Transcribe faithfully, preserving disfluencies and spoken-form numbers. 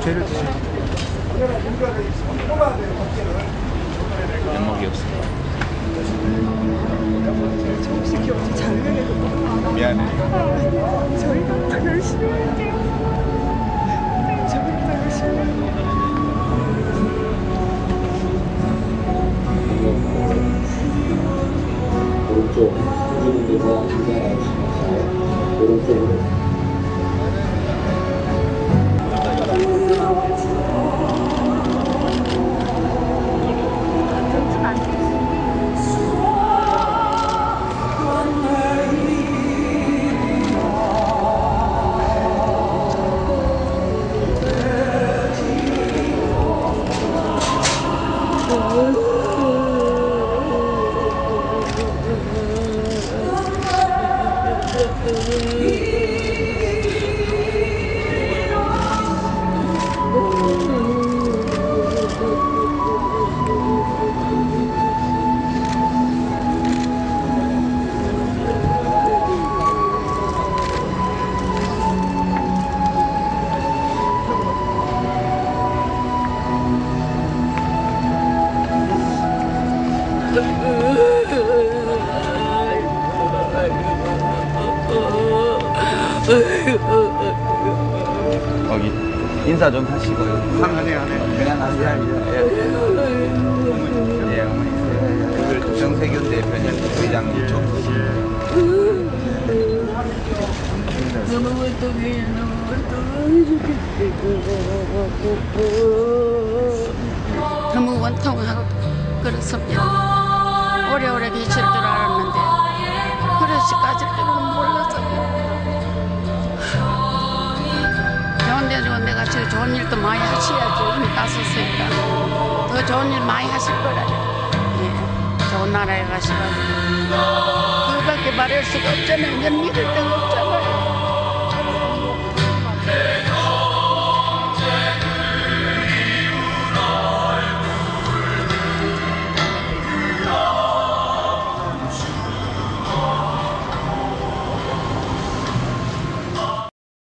죄를 드시고 면목이 없습니다. 정식이 없이 작년에도 미안해. 저희가 더 열심히 할게요. 저희가 더 열심히 할게요. 오른쪽 주민들과 인사하시면서 오른쪽으로 거기 인사 좀 하시고요. 안해 안해. 그냥 하세요. 예. 예, 어머니. 정세균 대표님, 회장님 좀. 너무 어떡해, 너무 어떡해. 너무 원통하고 그렇습니다. 오래오래 계실 줄 알았는데 그렇게까지 줄은 몰랐어요. 좋은데 좋은데 같이 좋은 일도 많이 하셔야지. 힘이 따셨으니까 더 좋은 일 많이 하실 거라요. 예, 좋은 나라에 가셔가지고 그밖에 말할 수가 없잖아요. 그냥 믿을 데가 없잖아요.